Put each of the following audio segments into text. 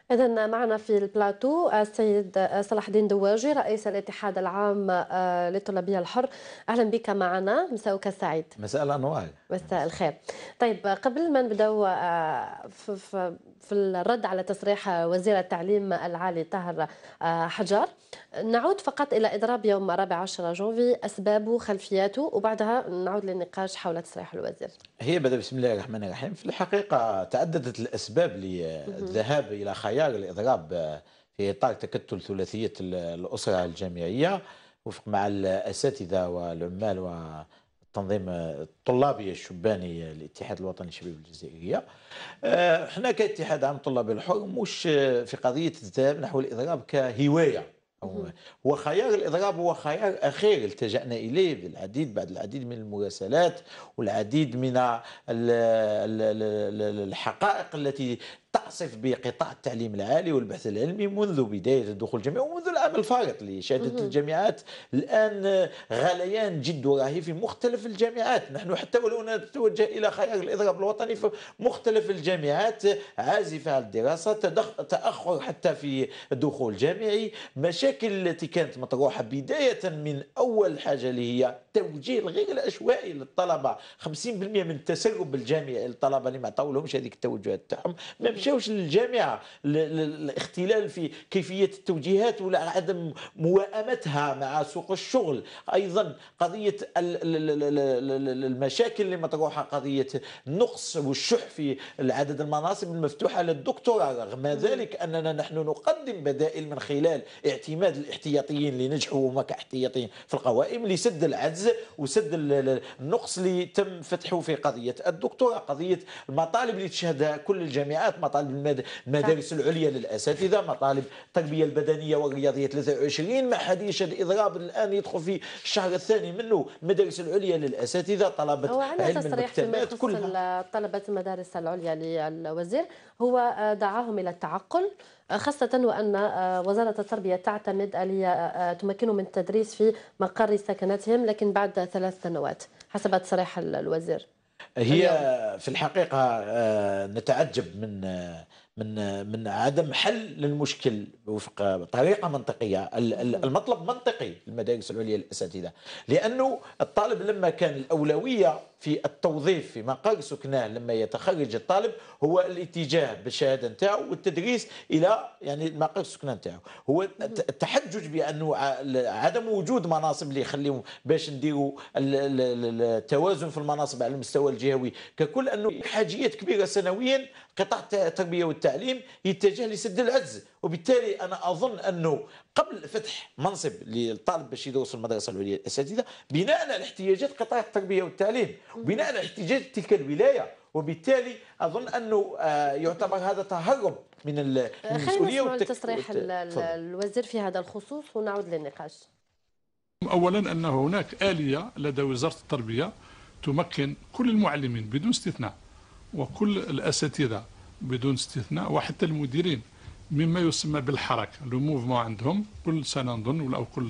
إذن معنا في البلاتو السيد صلاح الدين دواجي رئيس الاتحاد العام للطلابية الحر. أهلا بك معنا، مساءك سعيد. مساء الأنوار. مساء الخير. طيب قبل ما نبداو في الرد على تصريح وزير التعليم العالي طاهر حجار، نعود فقط إلى إضراب يوم 14 جونفي، أسبابه خلفياته، وبعدها نعود للنقاش حول تصريح الوزير. هي بدأ بسم الله الرحمن الرحيم. في الحقيقة تعددت الأسباب للذهاب إلى خيار الإضراب في إطار تكتل ثلاثية الأسرة الجامعية وفق مع الأساتذة والعمال والتنظيم الطلابي الشباني الاتحاد الوطني للشباب الجزائرية. احنا كاتحاد عام طلاب الحر مش في قضية الذهاب نحو الإضراب كهواية. هو خيار الإضراب هو خيار أخير التجأنا إليه بعد العديد من المراسلات والعديد من الحقائق التي تعصف بقطاع التعليم العالي والبحث العلمي منذ بداية الدخول الجامعي ومنذ العام الفارط اللي شهدت الجامعات الآن غليان جد رهيب في مختلف الجامعات. نحن حتى ولو نتوجه إلى خيار الإضراب الوطني فمختلف الجامعات عازفة على الدراسة، تأخر حتى في الدخول الجامعي، مشاكل التي كانت مطروحة بداية من أول حاجة اللي هي توجيه الغير العشوائي للطلبة. 50% من التسرب الجامعي للطلبة اللي ما عطاولهمش هذيك التوجهات تاعهم ما مشاوش للجامعه، الاختلال في كيفيه التوجيهات ولا عدم موائمتها مع سوق الشغل. ايضا قضيه المشاكل اللي مطروحه، قضيه النقص والشح في العدد المناصب المفتوحه للدكتوراه، رغم ذلك اننا نحن نقدم بدائل من خلال اعتماد الاحتياطيين اللي نجحوا هما كاحتياطيين في القوائم لسد العجز وسد النقص اللي تم فتحه في قضيه الدكتوراه. قضيه المطالب اللي تشهدها كل الجامعات، مطالب المدارس العليا للاساتذه، مطالب التربيه البدنيه والرياضيه 23 مع حديث الاضراب الان يدخل في الشهر الثاني منه، المدارس العليا للاساتذه، طلبه علم المكتبات كلها. طلبه المدارس العليا للوزير هو دعاهم الى التعقل، خاصة وأن وزارة التربية تعتمد آلية تمكنهم من التدريس في مقر سكناتهم لكن بعد 3 سنوات حسب تصريح الوزير. هي في الحقيقة نتعجب من عدم حل للمشكل وفق طريقة منطقية. المطلب منطقي للمدارس العليا للأساتذة، لأنه الطالب لما كان الأولوية في التوظيف في مقر سكناه لما يتخرج الطالب هو الاتجاه بالشهاده نتاعو والتدريس الى يعني مقر السكنه نتاعو. هو التحجج بانه عدم وجود مناصب اللي يخليهم باش نديروا التوازن في المناصب على المستوى الجهوي ككل، انه حاجيات كبيره سنويا قطاع التربيه والتعليم يتجه لسد العجز. وبالتالي انا اظن انه قبل فتح منصب للطالب باش يدرس في المدرسه العليا للاساتذه بناء على احتياجات قطاع التربيه والتعليم وبناء على احتياجات تلك الولايه، وبالتالي اظن انه يعتبر هذا تهرب من المسؤوليه. خلينا نسمع تصريح الوزير في هذا الخصوص ونعود للنقاش. اولا ان هناك اليه لدى وزاره التربيه تمكن كل المعلمين بدون استثناء وكل الاساتذه بدون استثناء وحتى المديرين مما يسمى بالحركه لو موفمون عندهم كل سنه نظن او كل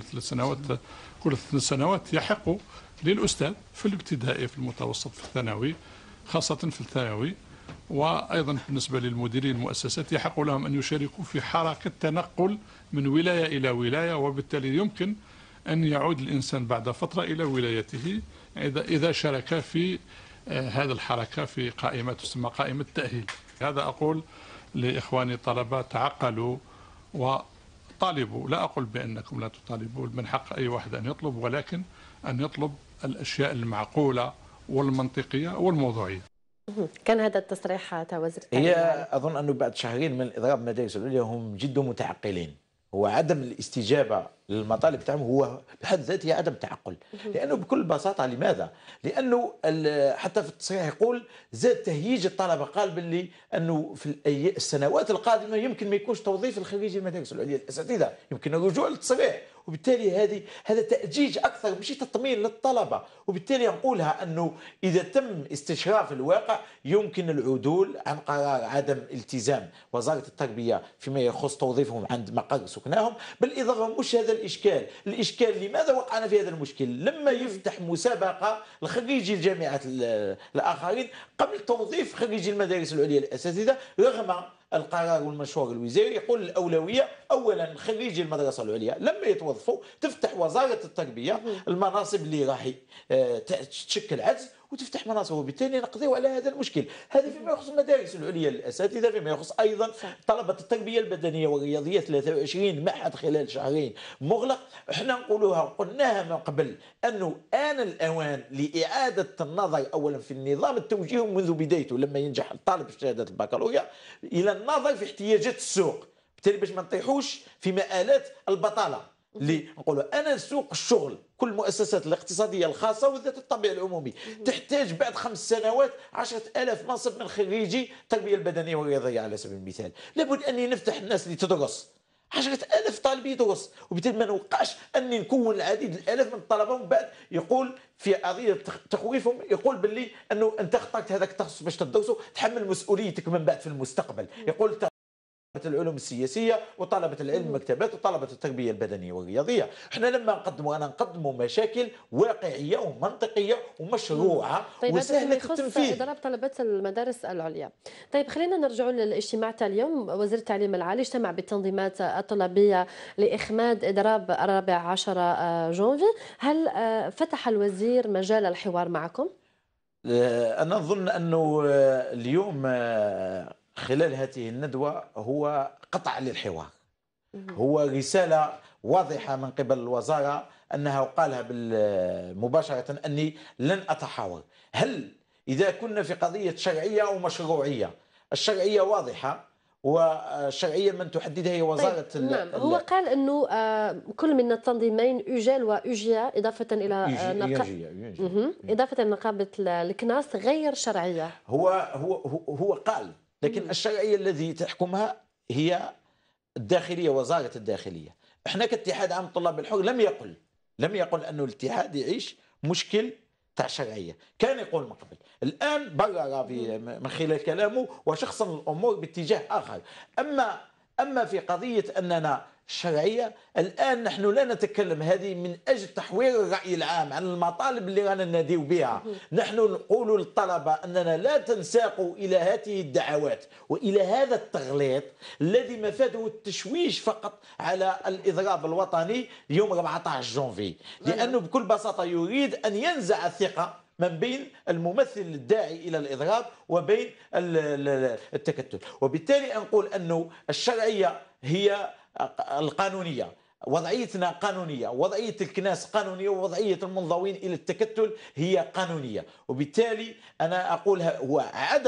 3 سنوات يحق للاستاذ في الابتدائي في المتوسط في الثانوي خاصه في الثانوي، وايضا بالنسبه للمديرين المؤسسات يحق لهم ان يشاركوا في حركه تنقل من ولايه الى ولايه، وبالتالي يمكن ان يعود الانسان بعد فتره الى ولايته اذا شارك في هذه الحركه في قائمه تسمى قائمه التاهيل. هذا اقول لاخواني الطلبه تعقلوا وطالبوا، لا اقول بانكم لا تطالبوا، من حق اي واحد ان يطلب، ولكن ان يطلب الاشياء المعقوله والمنطقيه والموضوعيه. كان هذا التصريح تاع وزير التعليم. هي اظن انه بعد شهرين من اضراب المدارس العليا هم جد متعقلين. هو عدم الاستجابه للمطالب تاعهم هو بحد ذاته عدم تعقل، لانه بكل بساطه لماذا؟ لانه حتى في التصريح يقول زاد تهييج الطلبه، قال باللي انه في السنوات القادمه يمكن ما يكونش توظيف الخريجي المدارس العليا للاساتذه، يمكن الرجوع للتصريح، وبالتالي هذا تأجيج اكثر مش تطمين للطلبه. وبالتالي نقولها انه اذا تم استشراف الواقع يمكن العدول عن قرار عدم التزام وزاره التربيه فيما يخص توظيفهم عند مقر سكناهم. بالاضافه مش هذا الاشكال لماذا وقعنا في هذا المشكل؟ لما يفتح مسابقه لخريجي الجامعات الاخرين قبل توظيف خريجي المدارس العليا للاساتذه، رغم القرار والمشروع الوزاري يقول الأولوية أولا خريجي المدرسة العليا لما يتوظفوا تفتح وزارة التربية المناصب اللي راح تشكل عجز وتفتح مناصب، وبالتالي نقضيوا على هذا المشكل. هذا فيما يخص المدارس العليا للاساتذه، فيما يخص ايضا طلبه التربيه البدنيه والرياضيه 23 معهد خلال شهرين مغلق. احنا قلناها من قبل انه آن الاوان لاعاده النظر اولا في النظام التوجيهي منذ بدايته لما ينجح الطالب في شهاده البكالوريا الى النظر في احتياجات السوق، بالتالي باش ما نطيحوش في مآلات البطاله اللي نقولوا انا سوق الشغل. كل المؤسسات الاقتصاديه الخاصه وذات الطابع العمومي تحتاج بعد 5 سنوات 10,000 منصب من خريجي التربيه البدنيه والرياضيه على سبيل المثال. لابد اني نفتح الناس اللي تدرس 10,000 طالب يدرس، وبالتالي ما نوقعش اني نكون العديد الالاف من الطلبه ومن بعد يقول في قضيه تخويفهم يقول باللي انه انت اخترت هذاك التخصص باش تدرسه تحمل مسؤوليتك من بعد في المستقبل. يقول العلوم السياسيه وطلبه العلم المكتبات وطلبه التربيه البدنيه والرياضيه. احنا لما نقدموا مشاكل واقعيه ومنطقيه ومشروعه وسهله التنفيذ. اضراب طلبه المدارس العليا. طيب خلينا نرجعوا للاجتماع تاع اليوم. وزير التعليم العالي اجتمع بالتنظيمات الطلابيه لاخماد اضراب 14 جونفي. هل فتح الوزير مجال الحوار معكم؟ انا اظن انه اليوم خلال هذه الندوة هو قطع للحوار، هو رسالة واضحة من قبل الوزارة أنها قالها مباشرة أني لن أتحاور. هل إذا كنا في قضية شرعية أو مشروعية؟ الشرعية واضحة، والشرعية من تحددها هي وزارة طيب نعم. هو قال أنه كل من التنظيمين أوجال وأوجيا إضافة إلى إضافة نقابة الكناس غير شرعية. هو قال، لكن الشرعية الذي تحكمها هي الداخلية، وزارة الداخلية. احنا كاتحاد عام الطلاب الحر لم يقل أنه الاتحاد يعيش مشكل تاع شرعية، كان يقول من قبل. الآن برر من خلال كلامه وشخصا الأمور باتجاه آخر. أما في قضية أننا الشرعية الآن نحن لا نتكلم هذه من أجل تحوير الرأي العام عن المطالب اللي رانا نناديو بها. نحن نقول للطلبة أننا لا تنساقوا إلى هذه الدعوات وإلى هذا التغليط الذي مفاده التشويش فقط على الإضراب الوطني يوم 14 جونفي، لأنه بكل بساطة يريد أن ينزع الثقة من بين الممثل الداعي إلى الإضراب وبين التكتل. وبالتالي نقول أنه الشرعية هي القانونية، وضعيتنا قانونية، وضعية الكناس قانونية، ووضعية المنضوين إلى التكتل هي قانونية. وبالتالي أنا أقول هو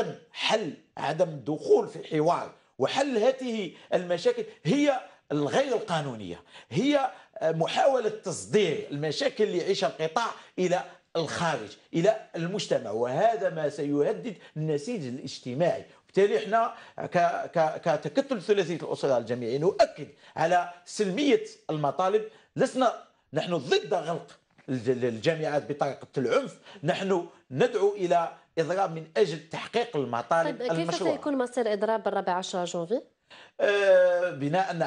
عدم الدخول في الحوار وحل هذه المشاكل هي الغير القانونية، هي محاولة تصدير المشاكل اللي يعيشها القطاع إلى الخارج إلى المجتمع، وهذا ما سيهدد النسيج الاجتماعي. بالتالي احنا كتكتل ثلاثيه الاسره الجامعيه نؤكد على سلميه المطالب. لسنا نحن ضد غلق الجامعات بطريقه العنف، نحن ندعو الى اضراب من اجل تحقيق المطالب المشروعه. كيف سيكون مصير اضراب 14 جونفي؟ بناء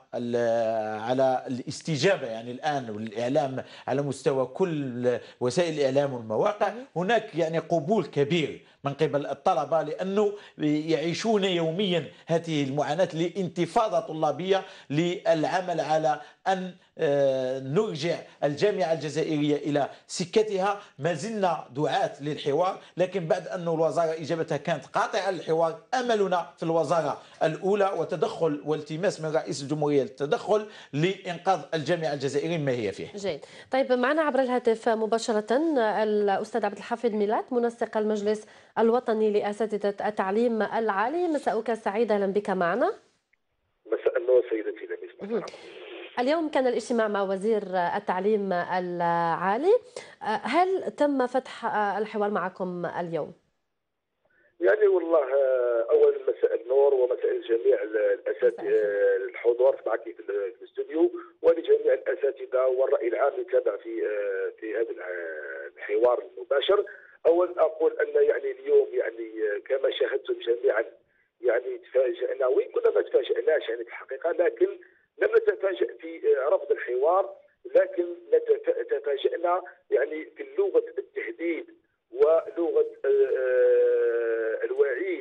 على الاستجابه يعني الان والاعلام على مستوى كل وسائل الاعلام والمواقع، هناك يعني قبول كبير من قبل الطلبه لانه يعيشون يوميا هذه المعاناه لانتفاضه طلابيه للعمل على ان نرجع الجامعه الجزائريه الى سكتها. ما زلنا دعاة للحوار، لكن بعد أن الوزاره اجابتها كانت قاطعه للحوار، املنا في الوزاره الاولى وتدخل والتماس من رئيس الجمهوريه للتدخل لانقاذ الجامعه الجزائريه ما هي فيه. جيد. طيب معنا عبر الهاتف مباشره الاستاذ عبد الحفيظ ميلاد منسق المجلس الوطني لاساتذه التعليم العالي. مساءك سعيد، اهلا بك معنا. مساء النور سيدتي لميس. اليوم كان الاجتماع مع وزير التعليم العالي، هل تم فتح الحوار معكم اليوم؟ يعني والله اولا مساء النور ومساء الجميع الاساتذه الحضور معك في الاستوديو ولجميع الاساتذه والراي العام اللي تابع في هذا الحوار المباشر. اولا اقول ان يعني اليوم يعني كما شاهدتم جميعا يعني تفاجئنا، وين كنا ما تفاجئناش يعني في الحقيقه، لكن لم نتفاجئ في رفض الحوار، لكن تفاجئنا يعني في لغه التهديد ولغه الوعيد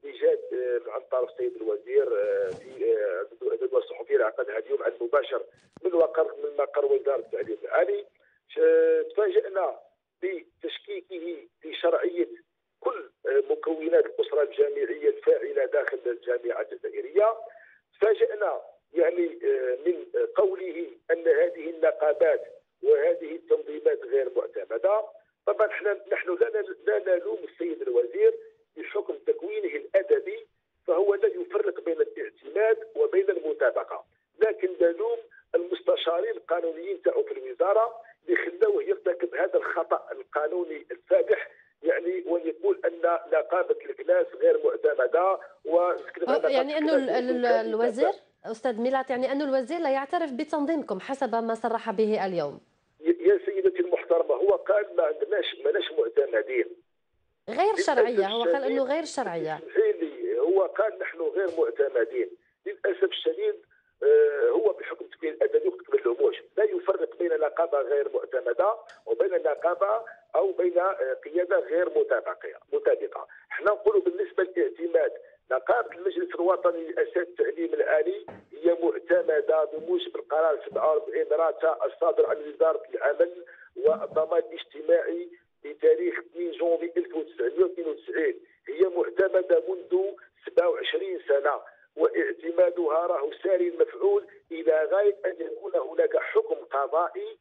ايجاد عن طرف السيد الوزير في الندوه الصحفيه اللي عقدها اليوم عن مباشر من مقر وزاره التعليم العالي. تفاجئنا بتشكيكه في شرعيه كل مكونات الاسره الجامعيه الفاعله داخل الجامعه الجزائريه. تفاجئنا يعني من قوله ان هذه النقابات وهذه التنظيمات غير معتمده. طبعا نحن لا نلوم السيد الوزير بحكم تكوينه الادبي، فهو لا يفرق بين الاعتماد وبين المطابقه، لكن نلوم المستشارين القانونيين تاعو في الوزاره اللي خلاوه يرتكب هذا الخطا القانوني الفادح، يعني ويقول ان نقابه الكناس غير معتمده يعني انه الوزير استاذ ميلات، يعني انه الوزير لا يعترف بتنظيمكم حسب ما صرح به اليوم. يا سيدتي المحترمه، هو قال ماناش معتمدين غير شرعيه، هو قال انه غير شرعيه. هو قال نحن غير معتمدين. للاسف الشديد هو بحكم تكوين الادبي وكتب اللهموش لا يفرق بين نقابه غير معتمده وبين نقابه او بين قياده غير مطابقه. احنا نقولوا بالنسبه للاعتماد، نقابه المجلس الوطني لاساتذه التعليم العالي هي معتمده بموجب القرار 47 راتا الصادر عن وزاره العمل والضمان الاجتماعي بتاريخ 2 جونفي 1992. هي معتمده منذ 27 سنه، واعتمادها راه ساري المفعول الى غايه ان يكون هناك حكم قضائي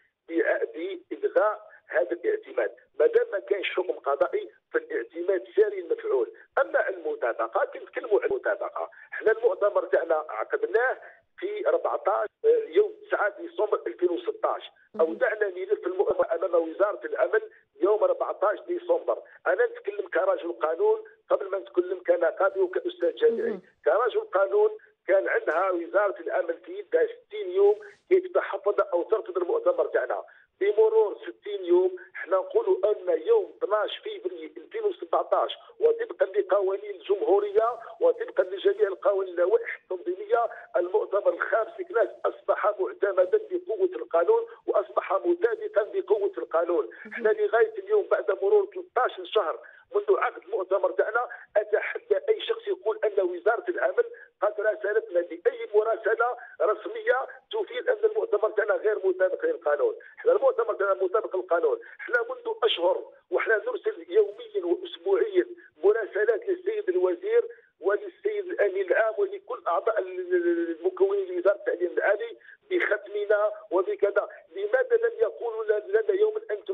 بإلغاء هذا الاعتماد. ما دام ما كاينش حكم قضائي فالاعتماد ساري المفعول. اما المطابقه، كنتكلموا على المطابقه، احنا المؤتمر تاعنا عقدناه في 14 يوم 9 ديسمبر 2016. اودعنا ملف المؤتمر امام وزاره العمل يوم 14 ديسمبر. انا نتكلم كرجل قانون قبل ما نتكلم كنقابي وكاستاذ جامعي. كرجل قانون كان عندها وزاره العمل في يدها 60 يوم كي تتحفظ او ترفض المؤتمر تاعنا. بمرور 60 يوم احنا نقولوا ان يوم 12 فبراير 2017 وطبقا لقوانين الجمهوريه وطبقا لجميع القوانين واللوائح التنظيميه، المؤتمر الخامس لكناس اصبح معتمدا بقوه القانون واصبح مطابقا بقوه القانون. احنا لغايه اليوم بعد مرور 13 شهر منذ عقد المؤتمر تاعنا اتحدى اي شخص يقول ان وزاره العمل قد راسلتنا باي مراسله رسميه تفيد ان المؤتمر تاعنا غير مطابق للقانون. احنا المؤتمر تاعنا مطابق للقانون. احنا منذ اشهر واحنا نرسل يوميا واسبوعيا مراسلات للسيد الوزير وللسيد الامين العام ولكل اعضاء المكونين لوزاره التعليم العالي بختمنا وبكذا. لماذا لم يقولوا لنا يوما انتم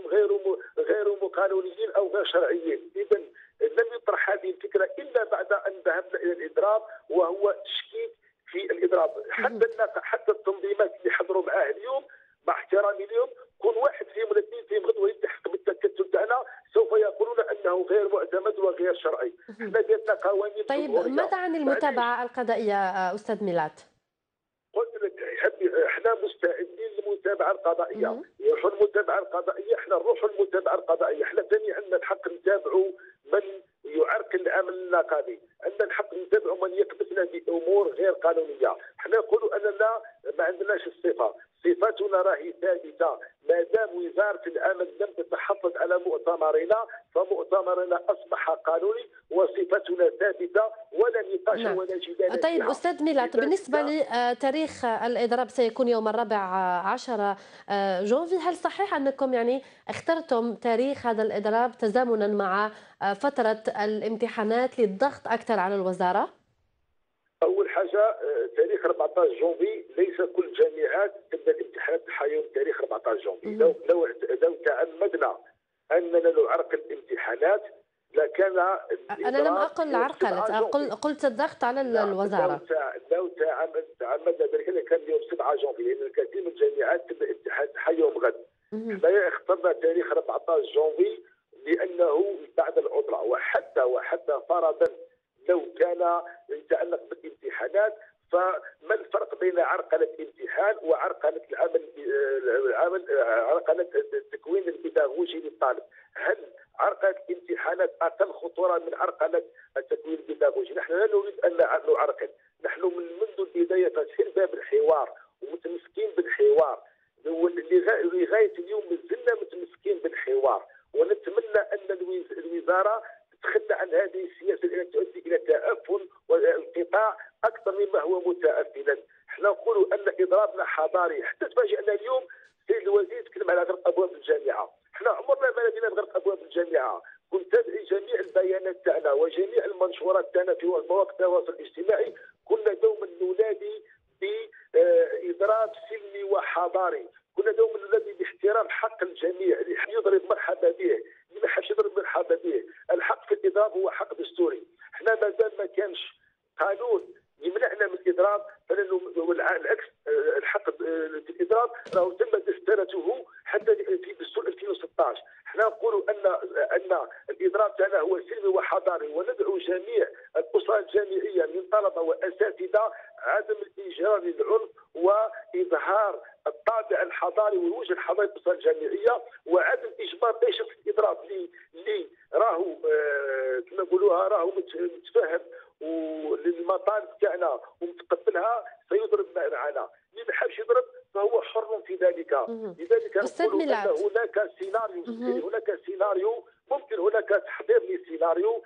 غير قانونيين او غير شرعيين؟ اذا لم يطرح هذه الفكره الا بعد ان ذهبنا الى الاضراب، وهو تشكيك في الاضراب. حتى التنظيمات اللي حضروا معاه اليوم مع احترامي لهم، كل واحد فيهم ولا اثنين فيهم غدوه يلتحق بالتكتل تاعنا سوف يقولون انه غير معتمد وغير شرعي. احنا جاتنا قوانين. طيب ماذا عن المتابعه القضائيه استاذ ميلات؟ قلت لك احنا مستعدين للمتابعه القضائيه. يروحوا المتابعه القضائيه، احنا نروحوا المتابعه القضائيه. احنا ثاني عندنا الحق نتابعوا من يعرقل العمل النقابي، عندنا الحق نتابعوا من يكبسنا بامور غير قانونيه. احنا نقولوا اننا ما عندناش الصفه، صفاتنا راهي ثابته. ما دام وزاره العمل لم تتحفظ على مؤتمرنا فمؤتمرنا اصبح قانوني وصفتنا ثابته ولا نقاش ولا جدال. طيب استاذ ميلات، بالنسبه لتاريخ الاضراب سيكون يوم 14 جونفي، هل صحيح انكم يعني اخترتم تاريخ هذا الاضراب تزامنا مع فتره الامتحانات للضغط اكثر على الوزاره؟ اول حاجه تاريخ 14 جونفي ليس كل الجامعات تبدا الامتحانات تاعها يوم تاريخ 14 جونفي. لو تعمدنا اننا نعرقل الامتحانات لكان انا لم اقل عرقلت، قلت الضغط على الوزاره. لو تعمدنا ذلك لكان يوم 7 جونفي، لان الكثير من الجامعات تبدا الامتحانات تاعها يوم غد. احنا اخترنا تاريخ 14 جونفي لانه بعد العطله، وحتى فرضا لو كان يتعلق بالامتحانات، فما الفرق بين عرقله امتحان وعرقله عرقله التكوين البيداغوجي للطالب؟ هل عرقله الامتحانات اقل خطوره من عرقله التكوين البيداغوجي؟ نحن لا نريد ان نعرقل. نحن منذ البدايه فاتحين باب الحوار ومتمسكين بالحوار، لغايه اليوم مازلنا متمسكين بالحوار، ونتمنى ان الوزاره تتخلى عن هذه السياسه التي تؤدي الى تعفن والانقطاع اكثر مما هو متأفلا. احنا نقولوا ان اضرابنا حضاري، حتى تفاجئنا اليوم السيد الوزير تكلم على غلق ابواب الجامعه. احنا عمرنا ما لدينا غلق ابواب الجامعه، كنت تدعي جميع البيانات تاعنا وجميع المنشورات تاعنا في مواقع التواصل الاجتماعي، كنا دوما ننادي باضراب سلمي وحضاري، كنا دوما ننادي باحترام حق الجميع، اللي يحب يضرب مرحبا به، اللي ما حبش يضرب مرحبا به. الحق في الاضراب هو حق دستوري. احنا مازال ما كانش قانون يمنعنا من الاضراب، بالعكس الحق في الاضراب راه تم دستورته حتى في دستور 2016. احنا نقولوا ان الاضراب تاعنا هو سلمي وحضاري، وندعو جميع الاسر الجامعيه من طلبه واساتذه عدم الانجرار للعنف واظهار الطابع الحضاري والوجه الحضاري للاسره الجامعيه، وعدم اجبار اي شخص الاضراب اللي راهو كما نقولوها راهو متفاهم وللمطالب تاعنا ومتقبلها سيضرب معنا، اللي ما حابش يضرب فهو حر في ذلك. لذلك نقول ان هناك سيناريو، هناك سيناريو ممكن، هناك تحضير لسيناريو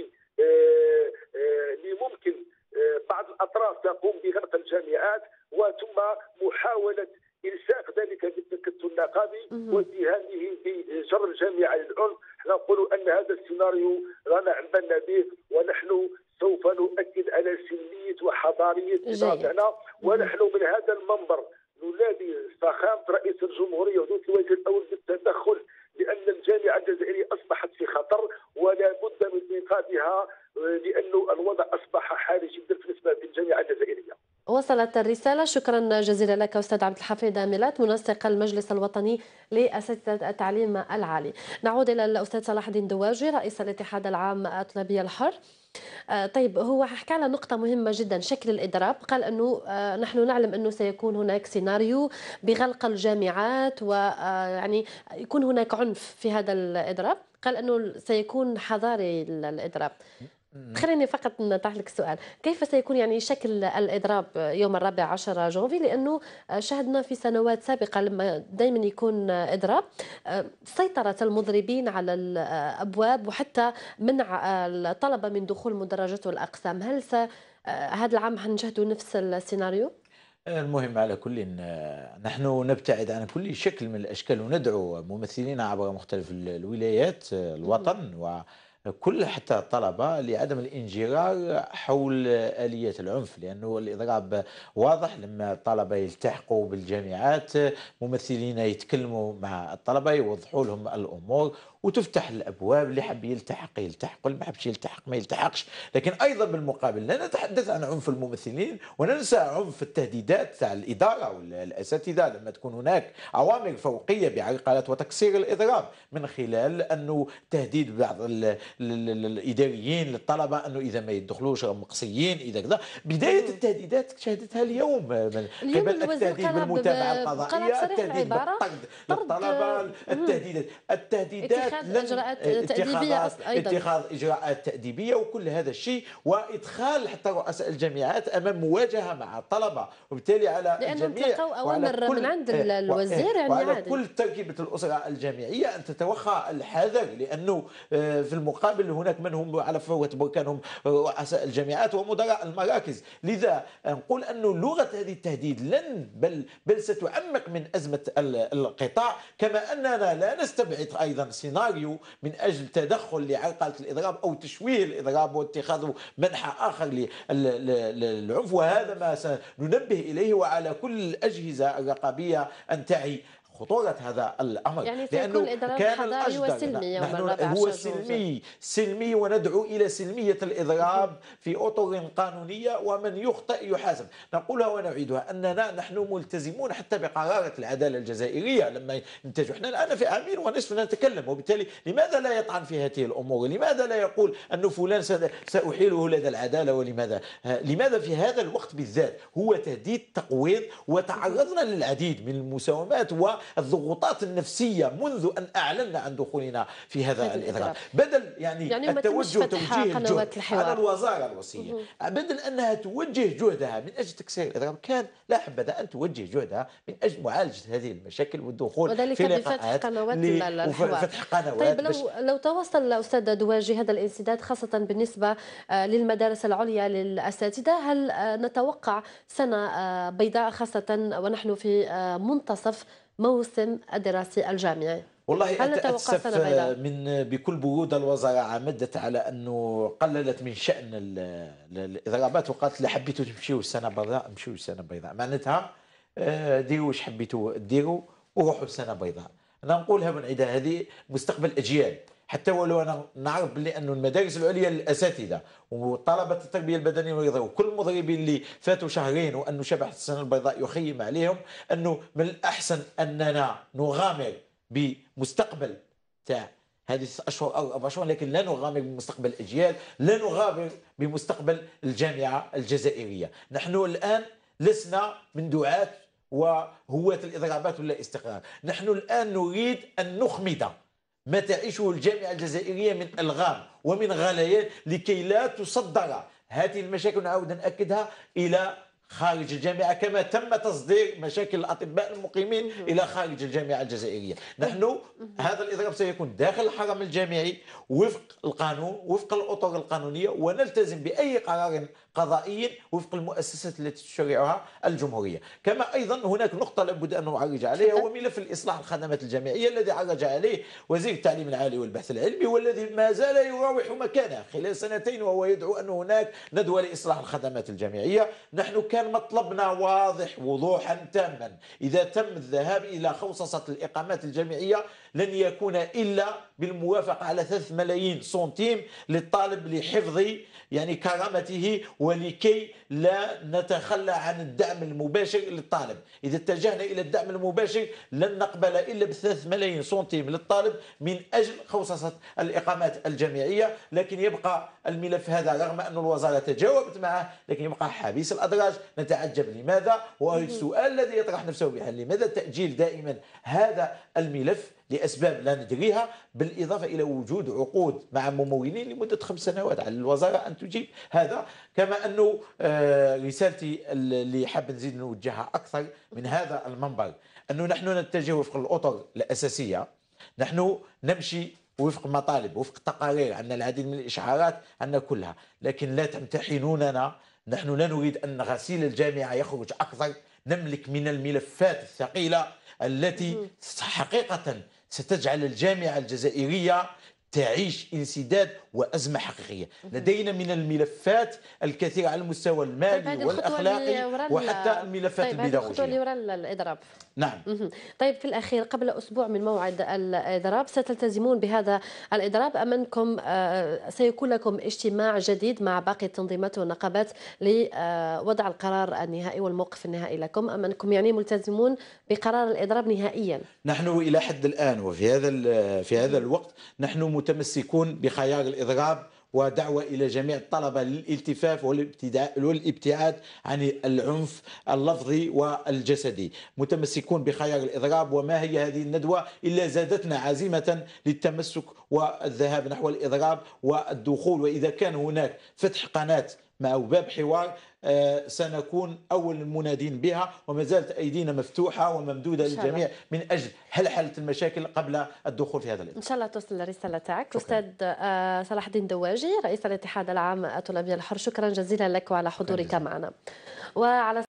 اللي ممكن بعض الاطراف تقوم بغلق الجامعات وثم محاوله إلساق ذلك بالتكتل النقابي واتهامه بجر الجامعه للعنف. احنا نقول ان هذا السيناريو رانا عملنا به، ونحن سوف نؤكد على سلميه وحضاريه اضرابنا، ونحن من هذا المنبر ننادي فخامه رئيس الجمهوريه ودوله الوزير الاول بالتدخل، لان الجامعه الجزائريه اصبحت في خطر ولا بد من انقاذها، لانه الوضع اصبح حالي جدا بالنسبه للجامعه الجزائريه. وصلت الرسالة. شكرا جزيلا لك أستاذ عبد الحفيظ ميلات، منسق المجلس الوطني لأساتذة التعليم العالي. نعود إلى الأستاذ صلاح الدين دواجي رئيس الاتحاد العام الطلابي الحر. طيب، هو حكى على نقطة مهمة جدا، شكل الإضراب. قال أنه نحن نعلم أنه سيكون هناك سيناريو بغلق الجامعات ويعني يكون هناك عنف في هذا الإضراب. قال أنه سيكون حضاري الإضراب. خليني فقط نطرح لك السؤال، كيف سيكون يعني شكل الإضراب يوم 14 جانفي؟ لأنه شاهدنا في سنوات سابقة لما دائما يكون إضراب سيطرة المضربين على الأبواب وحتى منع الطلبة من دخول المدرجات والأقسام. هل هذا العام حنشاهدوا نفس السيناريو؟ المهم على كل نحن نبتعد عن كل شكل من الأشكال، وندعو ممثلين عبر مختلف الولايات الوطن كل حتى الطلبة لعدم الانجرار حول آليات العنف، لأنه الإضراب واضح. لما الطلبة يلتحقوا بالجامعات ممثلين يتكلموا مع الطلبة يوضحوا لهم الأمور وتفتح الابواب، اللي حب يلتحق يلتحق واللي ما حبش يلتحق ما يلتحقش. لكن ايضا بالمقابل لا نتحدث عن عنف الممثلين وننسى عنف التهديدات تاع الاداره والاساتذه لما تكون هناك اوامر فوقيه بعرقلات وتكسير الاضراب، من خلال انه تهديد بعض الاداريين للطلبه انه اذا ما يدخلوش مقصيين اذا كذا. بدايه التهديدات شاهدتها اليوم من قبل التهديد بالمتابعه القضائيه، التهديد بالطرد للطلبه، التهديدات اتخاذ اجراءات تاديبيه وكل هذا الشيء، وادخال حتى رؤساء الجامعات امام مواجهه مع الطلبه، وبالتالي على لانهم تلقوا اوامر من عند الوزير يعني وعلى عادي. كل تركيبه الاسره الجامعيه ان تتوخى الحذر، لانه في المقابل هناك من هم على فوة بركانهم رؤساء الجامعات ومدراء المراكز. لذا نقول انه لغه هذه التهديد لن بل ستعمق من ازمه القطاع، كما اننا لا نستبعد ايضا سيناريو من اجل تدخل لعرقله الاضراب او تشويه الاضراب واتخاذ منحى اخر للعنف، وهذا ما سننبه اليه، وعلى كل الاجهزه الرقابيه ان تعي خطورة هذا الأمر. يعني لأنه كان حضاري وسلمي هو سلمي وندعو إلى سلمية الإضراب في أطر قانونية، ومن يخطئ يحاسب. نقولها ونعيدها أننا نحن ملتزمون حتى بقرارة العدالة الجزائرية لما ينتج. احنا الآن في عامين ونصف نتكلم، وبالتالي لماذا لا يطعن في هذه الأمور؟ لماذا لا يقول أنه فلان سأحيله لدى العدالة؟ لماذا في هذا الوقت بالذات؟ هو تهديد تقويض، وتعرضنا للعديد من المساومات الضغوطات النفسية منذ أن أعلنا عن دخولنا في هذا الإضراب، بدل يعني التوجه توجيه الجهد على الحوار. الوزارة الوصية، بدل أنها توجه جهدها من أجل تكسير الإضراب، كان لا حبذا أن توجه جهدها من أجل معالجة هذه المشاكل والدخول في لقاءات وفتح قنوات. طيب لو توصل أستاذ دواجي هذا الانسداد خاصة بالنسبة للمدارس العليا للأساتذة، هل نتوقع سنة بيضاء خاصة ونحن في منتصف موسم الدراسي الجامعي؟ والله أتأسف من بكل برودة الوزارة عمدت على أنه قللت من شأن الإضرابات وقالت لا حبيتوا تمشيوا السنة بيضاء امشيوا السنة بيضاء، معناتها ديروا واش حبيتوا ديروا وروحوا السنة بيضاء. أنا نقولها ونعيدها، هذه مستقبل أجيال، حتى ولو أنا نعرف بلي أنه المدارس العليا للأساتذة وطلبة التربية البدنية والرياضة وكل المضربين اللي فاتوا شهرين وأنه شبح السنة البيضاء يخيم عليهم، أنه من الأحسن أننا نغامر بمستقبل تاع هذه 6 أشهر أو 4 أشهر، لكن لا نغامر بمستقبل الأجيال، لا نغامر بمستقبل الجامعة الجزائرية. نحن الآن لسنا من دعاة وهواة الإضرابات ولا استقرار، نحن الآن نريد أن نخمد ما تعيشه الجامعة الجزائرية من ألغام ومن غليان لكي لا تصدر هذه المشاكل، نعاود نأكدها، إلى خارج الجامعة كما تم تصدير مشاكل الأطباء المقيمين إلى خارج الجامعة الجزائرية. نحن هذا الإضراب سيكون داخل الحرم الجامعي وفق القانون وفق الأطر القانونية، ونلتزم بأي قرار قضائي وفق المؤسسات التي تشرعها الجمهورية. كما أيضا هناك نقطة لابد أن نعرج عليها، هو ملف الإصلاح الخدمات الجامعية الذي عرج عليه وزير التعليم العالي والبحث العلمي، والذي ما زال يراوح مكانه خلال 2 وهو يدعو أن هناك ندوة لإصلاح الخدمات الجامعية. نحن كان مطلبنا واضح وضوحا تاما، إذا تم الذهاب إلى خوصصة الإقامات الجامعية لن يكون إلا بالموافقة على 3 ملايين سنتيم للطالب لحفظ يعني كرامته ولكي لا نتخلى عن الدعم المباشر للطالب. إذا اتجهنا إلى الدعم المباشر لن نقبل إلا ب3 ملايين سنتيم للطالب من أجل خوصصة الإقامات الجامعية. لكن يبقى الملف هذا رغم أن الوزارة تجاوبت معه لكن يبقى حبيس الأدراج. نتعجب لماذا، والسؤال الذي يطرح نفسه بحال لماذا التأجيل دائما هذا الملف لأسباب لا ندريها، بالإضافة إلى وجود عقود مع ممولين لمدة 5 سنوات. على الوزارة أن تجيب هذا. كما أنه رسالتي اللي حاب نزيد نوجهها أكثر من هذا المنبر أنه نحن نتجه وفق الأطر الأساسية، نحن نمشي وفق مطالب وفق تقارير، عندنا العديد من الإشعارات عندنا كلها، لكن لا تمتحنوننا. نحن لا نريد أن غسيل الجامعة يخرج أكثر، نملك من الملفات الثقيلة التي حقيقة ستجعل الجامعة الجزائرية تعيش انسداد وأزمة حقيقية. لدينا من الملفات الكثير على المستوى المالي والأخلاقي وحتى الملفات البيداغوجية. الخطوة اللي وراء الإضراب. نعم. طيب في الأخير قبل أسبوع من موعد الإضراب ستلتزمون بهذا الإضراب أم أنكم سيكون لكم اجتماع جديد مع باقي التنظيمات والنقابات لوضع القرار النهائي والموقف النهائي لكم، أم أنكم يعني ملتزمون بقرار الإضراب نهائيا؟ نحن إلى حد الآن وفي هذا الوقت نحن متمسكون بخيار الإضراب ودعوة إلى جميع الطلبة للالتفاف والابتعاد عن العنف اللفظي والجسدي. متمسكون بخيار الإضراب، وما هي هذه الندوة إلا زادتنا عزيمة للتمسك والذهاب نحو الإضراب والدخول. وإذا كان هناك فتح قناة مع باب حوار سنكون أول المنادين بها، وما زالت أيدينا مفتوحة وممدودة للجميع من أجل حل المشاكل قبل الدخول في هذا الإطار. إن شاء الله توصل الرسالة تاعك. أستاذ صلاح الدين دواجي رئيس الاتحاد العام الطلابي الحر، شكرا جزيلا لك وعلى حضورك معنا. وعلى